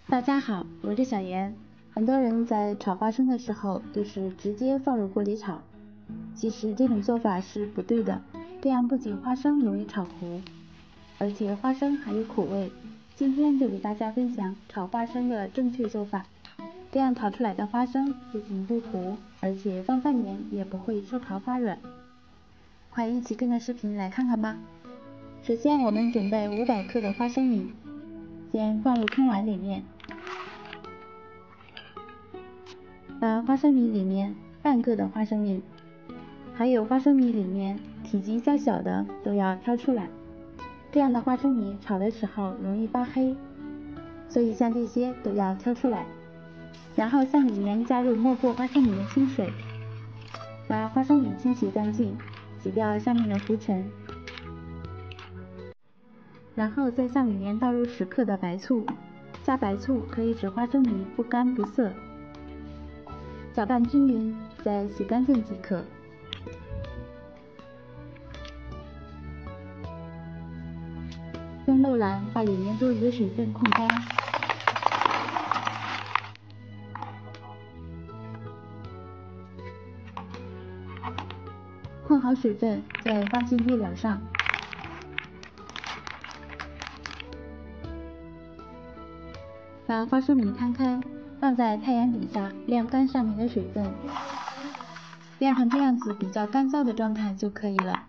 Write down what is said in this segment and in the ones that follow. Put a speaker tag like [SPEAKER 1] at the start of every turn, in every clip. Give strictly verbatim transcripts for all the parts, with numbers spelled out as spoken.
[SPEAKER 1] 大家好，我是小妍。很多人在炒花生的时候就是直接放入锅里炒，其实这种做法是不对的，这样不仅花生容易炒糊，而且花生还有苦味。今天就给大家分享炒花生的正确做法，这样炒出来的花生不仅不糊，而且放半年也不会受潮发软。快一起跟着视频来看看吧。首先我们准备五百克的花生米，先放入空碗里面，把花生米里面半个的花生米，还有花生米里面体积较小的都要挑出来，这样的花生米炒的时候容易发黑，所以像这些都要挑出来。然后向里面加入没过花生米的清水，把花生米清洗干净，洗掉上面的浮尘，然后再向里面倒入十克的白醋，加白醋可以使花生米不干不涩。搅拌均匀，再洗干净即可。用漏篮把里面多余的水分控干。控好水分，再放进煸料上。把花生米摊开，放在太阳底下晾干上面的水分，晾成这样子比较干燥的状态就可以了。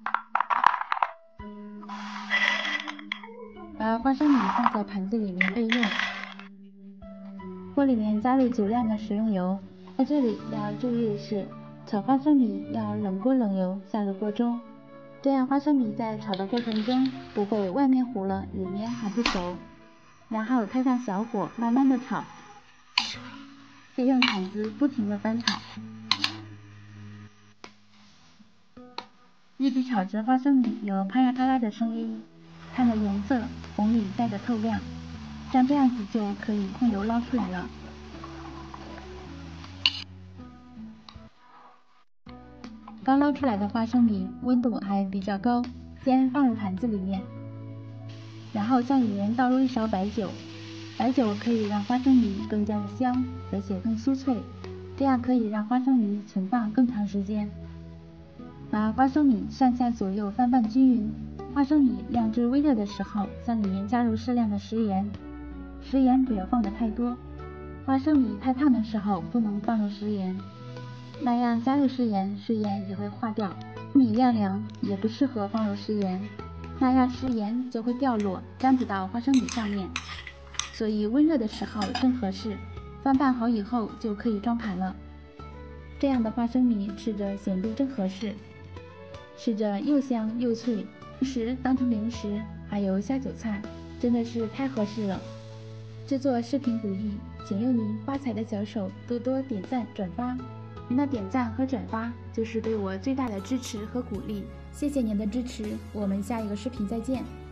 [SPEAKER 1] 把花生米放在盘子里面备用。锅里面加入酒量的食用油，在这里要注意的是，炒花生米要冷锅冷油下入锅中，这样花生米在炒的过程中不会外面糊了，里面还不熟。然后开上小火，慢慢的炒，再用铲子不停的翻炒，一直炒着花生米有啪啦啪啦的声音，它的颜色红里带着透亮，像这样子就可以控油捞出来了。刚捞出来的花生米温度还比较高，先放入盘子里面，然后向里面倒入一勺白酒。白酒可以让花生米更加的香，而且更酥脆，这样可以让花生米存放更长时间。把花生米上下左右翻拌均匀，花生米晾至微热的时候，向里面加入适量的食盐，食盐不要放的太多，花生米太烫的时候不能放入食盐，那样加入食盐，食盐也会化掉。米晾凉也不适合放入食盐，那样食盐就会掉落，粘不到花生米上面。所以温热的时候正合适，翻拌好以后就可以装盘了。这样的花生米吃着咸度正合适，吃着又香又脆，平时当成零食，还有下酒菜，真的是太合适了。制作视频不易，请用您发财的小手多多点赞转发，您的点赞和转发就是对我最大的支持和鼓励，谢谢您的支持，我们下一个视频再见。